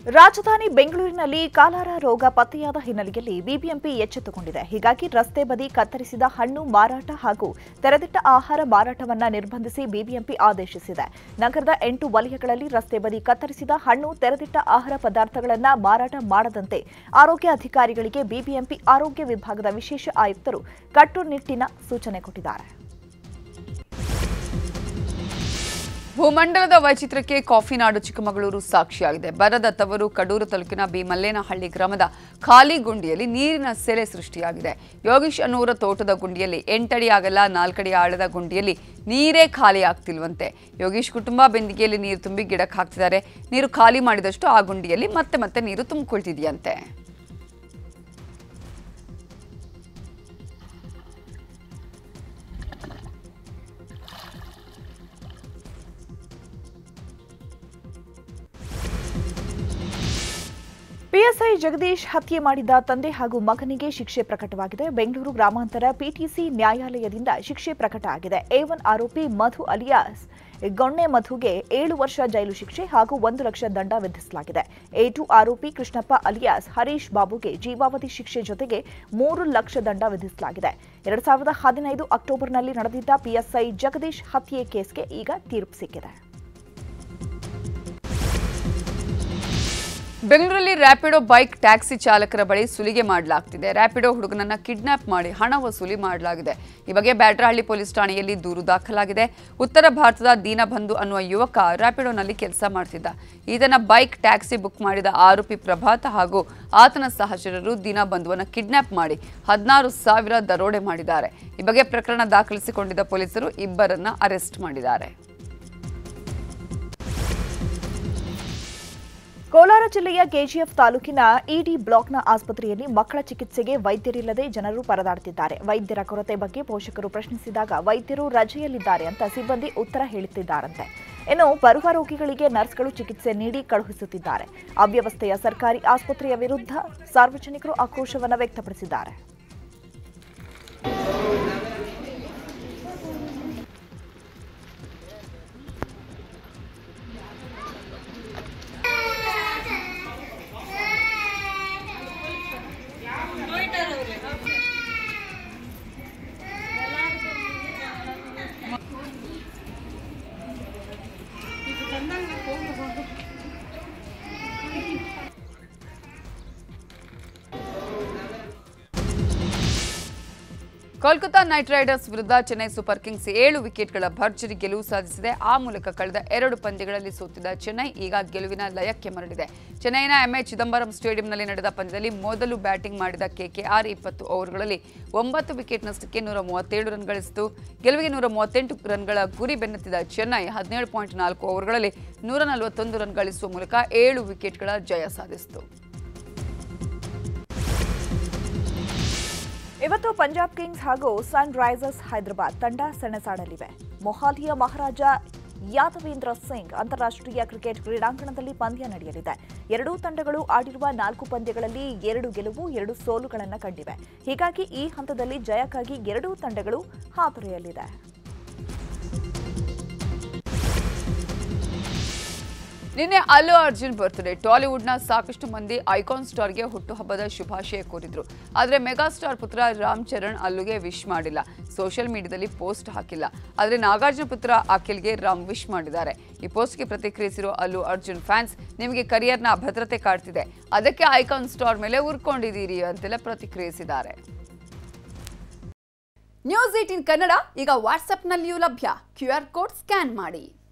ರಾಜಧಾನಿ ಬೆಂಗಳೂರಿನಲ್ಲಿ ಕಾಲಾರ ರೋಗ ಪತ್ತೆಯಾದ ಹಿನ್ನೆಲೆಯಲ್ಲಿ ಬಿಬಿಎಂಪಿ ಎಚ್ಚೆತ್ತುಕೊಂಡಿದೆ. ಹೀಗಾಗಿ ರಸ್ತೆ ಬದಿ ಕತ್ತರಿಸಿದ ಹಣ್ಣು ಮಾರಾಟ ಹಾಗೂ ತೆರೆದಿಟ್ಟ ಆಹಾರ ಮಾರಾಟವನ್ನು ನಿರ್ಬಂಧಿಸಿ ಬಿಬಿಎಂಪಿ ಆದೇಶಿಸಿದೆ. ನಗರದ 8 ವಲಯಗಳಲ್ಲಿ ರಸ್ತೆ ಬದಿ ಕತ್ತರಿಸಿದ ಹಣ್ಣು, ತೆರೆದಿಟ್ಟ ಆಹಾರ ಪದಾರ್ಥಗಳನ್ನು ಮಾರಾಟ ಮಾಡದಂತೆ ಆರೋಗ್ಯ ಅಧಿಕಾರಿಗಳಿಗೆ ಬಿಬಿಎಂಪಿ ಆರೋಗ್ಯ ವಿಭಾಗದ ವಿಶೇಷ ಆಯುಕ್ತರು ಕಟ್ಟುನಿಟ್ಟಿನ ಸೂಚನೆ ಕೊಟ್ಟಿದ್ದಾರೆ. ಭೂಮಂಡಲದ ವೈಚಿತ್ರಕ್ಕೆ ಕಾಫಿ ನಾಡು ಚಿಕ್ಕಮಗಳೂರು ಸಾಕ್ಷಿಯಾಗಿದೆ. ಬರದ ತವರು ಕಡೂರು ತಾಲೂಕಿನ ಮಲ್ಲೇನಹಳ್ಳಿ ಗ್ರಾಮದ ಖಾಲಿ ಗುಂಡಿಯಲ್ಲಿ ನೀರಿನ ಸೆಲೆ ಸೃಷ್ಟಿಯಾಗಿದೆ. ಯೋಗೀಶ್ ಅನ್ನೂರ ತೋಟದ ಗುಂಡಿಯಲ್ಲಿ 8 ಅಡಿ ಅಗಲ 4 ಅಡಿ ಆಳದ ಗುಂಡಿಯಲ್ಲಿ ನೀರೇ ಖಾಲಿ ಆಗ್ತಿಲ್ವಂತೆ. ಯೋಗೀಶ್ ಕುಟುಂಬ ಬೆಂದಿಗೆಯಲ್ಲಿ ನೀರು ತುಂಬಿ ಗಿಡಕ್ಕೆ ಹಾಕ್ತಿದ್ದಾರೆ. ನೀರು ಖಾಲಿ ಮಾಡಿದಷ್ಟು ಆ ಗುಂಡಿಯಲ್ಲಿ ಮತ್ತೆ ನೀರು ತುಂಬಿಕೊಳ್ತಿದೆಯಂತೆ. ಪಿಎಸ್ಐ ಜಗದೀಶ್ ಹತ್ಯೆ ಮಾಡಿದ ತಂದೆ ಹಾಗೂ ಮಗನಿಗೆ ಶಿಕ್ಷೆ ಪ್ರಕಟವಾಗಿದೆ. ಬೆಂಗಳೂರು ಗ್ರಾಮಾಂತರ ಪಿಟಿಸಿ ನ್ಯಾಯಾಲಯದಿಂದ ಶಿಕ್ಷೆ ಪ್ರಕಟ ಆಗಿದೆ. A1 ಆರೋಪಿ ಮಧು ಅಲಿಯಾಸ್ ಗೊಣ್ಣೆ ಮಧುಗೆ 7 ವರ್ಷ ಜೈಲು ಶಿಕ್ಷೆ ಹಾಗೂ 1 ಲಕ್ಷ ದಂಡ ವಿಧಿಸಲಾಗಿದೆ. A2 ಆರೋಪಿ ಕೃಷ್ಣಪ್ಪ ಅಲಿಯಾಸ್ ಹರೀಶ್ ಬಾಬುಗೆ ಜೀವಾವಧಿ ಶಿಕ್ಷೆ ಜೊತೆಗೆ 3 ಲಕ್ಷ ದಂಡ ವಿಧಿಸಲಾಗಿದೆ. 2015 ಅಕ್ಟೋಬರ್ನಲ್ಲಿ ನಡೆದಿದ್ದ ಪಿಎಸ್ಐ ಜಗದೀಶ್ ಹತ್ಯೆ ಕೇಸ್ಗೆ ಈಗ ತೀರ್ಪು ಸಿಕ್ಕಿದೆ. ಬೆಂಗಳೂರಲ್ಲಿ ರ್ಯಾಪಿಡೋ ಬೈಕ್ ಟ್ಯಾಕ್ಸಿ ಚಾಲಕರ ಬಳಿ ಸುಲಿಗೆ ಮಾಡಲಾಗ್ತಿದೆ. ರ್ಯಾಪಿಡೋ ಹುಡುಗನನ್ನ ಕಿಡ್ನಾಪ್ ಮಾಡಿ ಹಣ ವಸೂಲಿ ಮಾಡಲಾಗಿದೆ. ಈ ಬಗ್ಗೆ ಬ್ಯಾಟರಹಳ್ಳಿ ಪೊಲೀಸ್ ಠಾಣೆಯಲ್ಲಿ ದೂರು ದಾಖಲಾಗಿದೆ. ಉತ್ತರ ಭಾರತದ ದೀನಬಂಧು ಅನ್ನುವ ಯುವಕ ರ್ಯಾಪಿಡೋನಲ್ಲಿ ಕೆಲಸ ಮಾಡ್ತಿದ್ದ. ಈತನ ಬೈಕ್ ಟ್ಯಾಕ್ಸಿ ಬುಕ್ ಮಾಡಿದ ಆರೋಪಿ ಪ್ರಭಾತ್ ಹಾಗೂ ಆತನ ಸಹಚರರು ದೀನಬಂಧುವನ್ನ ಕಿಡ್ನಾಪ್ ಮಾಡಿ 16,000 ದರೋಡೆ ಮಾಡಿದ್ದಾರೆ. ಈ ಬಗ್ಗೆ ಪ್ರಕರಣ ದಾಖಲಿಸಿಕೊಂಡಿದ್ದ ಪೊಲೀಸರು ಇಬ್ಬರನ್ನ ಅರೆಸ್ಟ್ ಮಾಡಿದ್ದಾರೆ. ಕೋಲಾರ ಜಿಲ್ಲೆಯ ಕೆಜಿಎಫ್ ತಾಲೂಕಿನ ಇಡಿ ಬ್ಲಾಕ್ನ ಆಸ್ಪತ್ರೆಯಲ್ಲಿ ಮಕ್ಕಳ ಚಿಕಿತ್ಸೆಗೆ ವೈದ್ಯರಿಲ್ಲದೆ ಜನರು ಪರದಾಡುತ್ತಿದ್ದಾರೆ. ವೈದ್ಯರ ಕೊರತೆ ಬಗ್ಗೆ ಪೋಷಕರು ಪ್ರಶ್ನಿಸಿದಾಗ ವೈದ್ಯರು ರಜೆಯಲ್ಲಿದ್ದಾರೆ ಅಂತ ಸಿಬ್ಬಂದಿ ಉತ್ತರ ಹೇಳುತ್ತಿದ್ದಾರಂತೆ. ಇನ್ನು ಬರುವ ರೋಗಿಗಳಿಗೆ ನರ್ಸ್ಗಳು ಚಿಕಿತ್ಸೆ ನೀಡಿ ಕಳುಹಿಸುತ್ತಿದ್ದಾರೆ. ಅವ್ಯವಸ್ಥೆಯ ಸರ್ಕಾರಿ ಆಸ್ಪತ್ರೆಯ ವಿರುದ್ಧ ಸಾರ್ವಜನಿಕರು ಆಕ್ರೋಶವನ್ನು ವ್ಯಕ್ತಪಡಿಸಿದ್ದಾರೆ. ಕೋಲ್ಕತಾ ನೈಟ್ ರೈಡರ್ಸ್ ವಿರುದ್ಧ ಚೆನ್ನೈ ಸೂಪರ್ ಕಿಂಗ್ಸ್ 7 ವಿಕೆಟ್ಗಳ ಭರ್ಜರಿ ಗೆಲುವು ಸಾಧಿಸಿದೆ. ಆ ಮೂಲಕ ಕಳೆದ 2 ಪಂದ್ಯಗಳಲ್ಲಿ ಸೋತಿದ್ದ ಚೆನ್ನೈ ಈಗ ಗೆಲುವಿನ ಲಯಕ್ಕೆ ಮರಳಿದೆ. ಚೆನ್ನೈನ ಎಂಎ ಚಿದಂಬರಂ ಸ್ಟೇಡಿಯಂನಲ್ಲಿ ನಡೆದ ಪಂದ್ಯದಲ್ಲಿ ಮೊದಲು ಬ್ಯಾಟಿಂಗ್ ಮಾಡಿದ ಕೆಕೆಆರ್ 20 ಓವರ್ಗಳಲ್ಲಿ 9 ವಿಕೆಟ್ ನಷ್ಟಕ್ಕೆ 137 ರನ್ ಗಳಿಸಿತು. ಗೆಲುವಿಗೆ 138 ರನ್ಗಳ ಗುರಿ ಬೆನ್ನತ್ತಿದ ಚೆನ್ನೈ 17.4 ಓವರ್ಗಳಲ್ಲಿ 141 ರನ್ ಗಳಿಸುವ ಮೂಲಕ 7 ವಿಕೆಟ್ಗಳ ಜಯ ಸಾಧಿಸಿತು. ಇವತ್ತು ಪಂಜಾಬ್ ಕಿಂಗ್ಸ್ ಹಾಗೂ ಸನ್ ರೈಸರ್ಸ್ ಹೈದರಾಬಾದ್ ತಂಡ ಸೆಣಸಾಡಲಿವೆ. ಮೊಹಾಲಿಯ ಮಹಾರಾಜ ಯಾದವೇಂದ್ರ ಸಿಂಗ್ ಅಂತಾರಾಷ್ಟ್ರೀಯ ಕ್ರಿಕೆಟ್ ಕ್ರೀಡಾಂಗಣದಲ್ಲಿ ಪಂದ್ಯ ನಡೆಯಲಿದೆ. ಎರಡೂ ತಂಡಗಳು ಆಡಿರುವ 4 ಪಂದ್ಯಗಳಲ್ಲಿ 2 ಗೆಲುವು 2 ಸೋಲುಗಳನ್ನು ಕಂಡಿವೆ. ಹೀಗಾಗಿ ಈ ಹಂತದಲ್ಲಿ ಜಯಕ್ಕಾಗಿ ಎರಡೂ ತಂಡಗಳು ಹಾತೊರೆಯಲಿದೆ. ನಿನ್ನೆ ಅಲ್ಲು ಅರ್ಜುನ್ ಬರ್ತ್ಡೇ. ಟಾಲಿವುಡ್ನ ಸಾಕಷ್ಟು ಮಂದಿ ಐಕಾನ್ ಸ್ಟಾರ್ಗೆ ಹುಟ್ಟುಹಬ್ಬದ ಶುಭಾಶಯ ಕೋರಿದ್ರು. ಆದರೆ ಮೆಗಾಸ್ಟಾರ್ ಪುತ್ರ ರಾಮ್ ಚರಣ್ ಅಲ್ಲುಗೆ ವಿಶ್ ಮಾಡಿಲ್ಲ. ಸೋಷಿಯಲ್ ಮೀಡಿಯಾದಲ್ಲಿ ಪೋಸ್ಟ್ ಹಾಕಿಲ್ಲ. ಆದರೆ ನಾಗಾರ್ಜುನ ಪುತ್ರ ಅಖಿಲ್ಗೆ ರಾಮ್ ವಿಶ್ ಮಾಡಿದ್ದಾರೆ. ಈ ಪೋಸ್ಟ್ಗೆ ಪ್ರತಿಕ್ರಿಯಿಸಿರೋ ಅಲ್ಲು ಅರ್ಜುನ್ ಫ್ಯಾನ್ಸ್, ನಿಮಗೆ ಕರಿಯರ್ನ ಅಭದ್ರತೆ ಕಾಡ್ತಿದೆ, ಅದಕ್ಕೆ ಐಕಾನ್ ಸ್ಟಾರ್ ಮೇಲೆ ಉರ್ಕೊಂಡಿದ್ದೀರಿ ಅಂತೆಲ್ಲ ಪ್ರತಿಕ್ರಿಯಿಸಿದ್ದಾರೆ. ನ್ಯೂಸ್ 18 ಕನ್ನಡ ಈಗ ವಾಟ್ಸ್ಆಪ್ನಲ್ಲಿಯೂ ಲಭ್ಯ. QR ಕೋಡ್ ಸ್ಕ್ಯಾನ್ ಮಾಡಿ.